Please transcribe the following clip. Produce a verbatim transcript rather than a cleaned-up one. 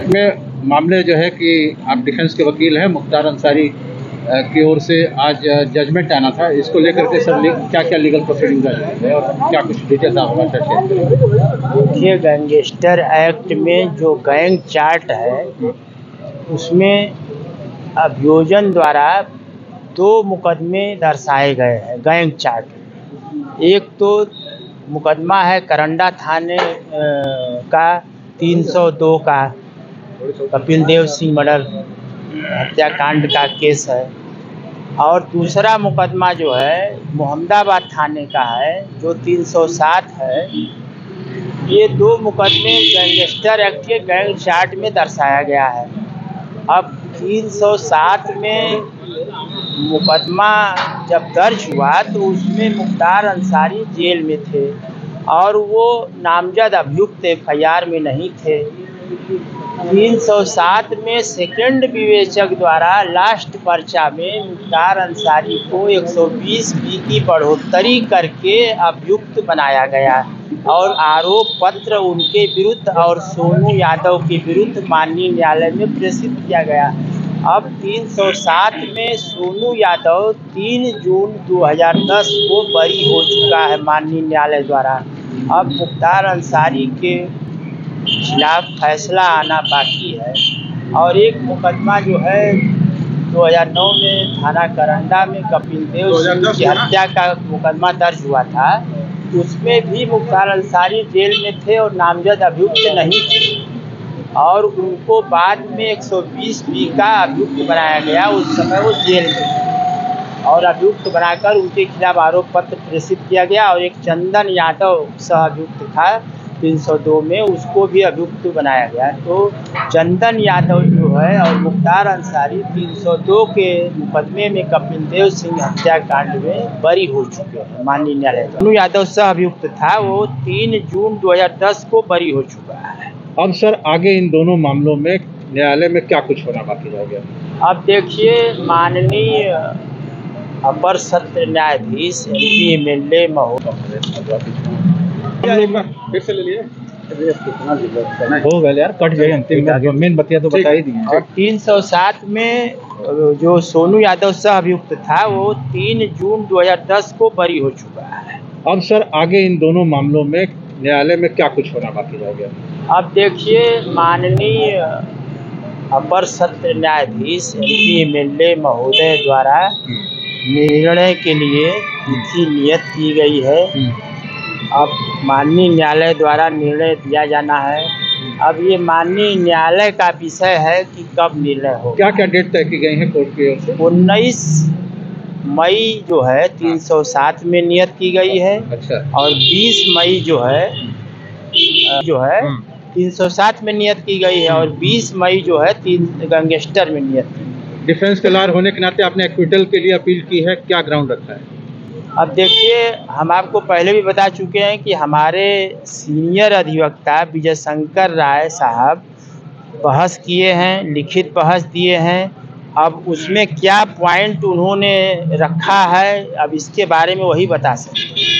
में मामले जो है कि आप डिफेंस के वकील हैं, मुख्तार अंसारी की ओर से आज जजमेंट आना था, इसको लेकर के सर क्या क्या लीगल प्रोसीडिंग है और क्या कुछ डिटेल्स आप हमारे साथ शेयर करें। देखिए, गैंगस्टर एक्ट में जो गैंग चार्ट है उसमें अभियोजन द्वारा दो मुकदमे दर्शाए गए हैं गैंग चार्ट। एक तो मुकदमा है करंडा थाने का तीन सौ दो का कपिल देव सिंह मर्डर हत्याकांड का केस है, और दूसरा मुकदमा जो है मोहम्मदाबाद थाने का है जो तीन सौ सात है। ये दो मुकदमे गैंगस्टर एक्ट के गैंग चार्ट में दर्शाया गया है। अब तीन सौ सात में मुकदमा जब दर्ज हुआ तो उसमें मुख्तार अंसारी जेल में थे और वो नामजद अभियुक्त एफ आई आर में नहीं थे। तीन सौ सात में सेकंड विवेचक द्वारा लास्ट पर्चा में मुख्तार अंसारी को एक सौ बीस बी की बढ़ोतरी करके अभियुक्त बनाया गया और आरोप पत्र उनके विरुद्ध और सोनू यादव के विरुद्ध माननीय न्यायालय में प्रेषित किया गया। अब तीन सौ सात में सोनू यादव तीन जून दो हज़ार दस को बरी हो चुका है माननीय न्यायालय द्वारा। अब मुख्तार अंसारी के खिलाफ फैसला आना बाकी है। और एक मुकदमा जो है दो हज़ार नौ में थाना करंडा में कपिल देव सिंह की हत्या का मुकदमा दर्ज हुआ था, उसमें भी मुख्तार अंसारी जेल में थे और नामजद अभियुक्त नहीं थे और उनको बाद में एक सौ बीस बी का अभियुक्त बनाया गया। उस समय वो जेल में थे और अभियुक्त बनाकर उनके खिलाफ आरोप पत्र प्रेषित किया गया। और एक चंदन यादव सह अभियुक्त था तीन सौ दो में, उसको भी अभियुक्त बनाया गया। तो चंदन यादव जो है और मुख्तार अंसारी तीन सौ दो के मुकदमे में कपिल देव सिंह हत्याकांड में बरी हो चुके हैं माननीय न्यायालय। सोनू यादव सह अभियुक्त था, वो तीन जून दो हज़ार दस को बरी हो चुका है। अब सर आगे इन दोनों मामलों में न्यायालय में क्या कुछ होना बाकी रह गया? अब देखिए, माननीय अपर सत्र न्यायाधीश M P M L A महोदय फिर से ले लिए हो गया यार, कट गए अंतिम मेन बतिया तो बता ही दिए। और तीन सौ सात में जो सोनू यादव सह अभियुक्त था वो तीन जून दो हज़ार दस को बरी हो चुका है। अब सर आगे इन दोनों मामलों में न्यायालय में क्या कुछ होना बाकी रह गया? अब देखिए, माननीय अपर सत्र न्यायाधीश M P M L A महोदय द्वारा निर्णय के लिए तिथि नियत की गई है। अब माननीय न्यायालय द्वारा निर्णय दिया जाना है। अब ये माननीय न्यायालय का विषय है कि कब निर्णय हो। क्या क्या डेट तय की गई है कोर्ट की ओर से? उन्नीस मई जो है तीन सौ सात में नियत की गई है। अच्छा। और बीस मई जो है जो है तीन सौ सात में नियत की गई है और बीस मई जो है तीन गैंगस्टर में नियत की गई। डिफेंस के लॉयर होने के नाते आपने एक्विटल के लिए अपील की है, क्या ग्राउंड रखा है? अब देखिए, हम आपको पहले भी बता चुके हैं कि हमारे सीनियर अधिवक्ता विजय शंकर राय साहब बहस किए हैं, लिखित बहस दिए हैं। अब उसमें क्या पॉइंट उन्होंने रखा है, अब इसके बारे में वही बता सकते हैं।